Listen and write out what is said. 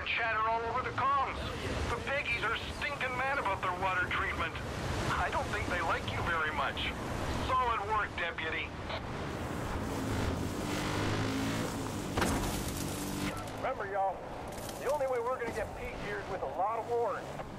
chatter all over the comms. The Peggies are stinking mad about their water treatment. I don't think they like you very much. Solid work, Deputy. Remember, y'all, the only way we're gonna get peace here is with a lot of wars.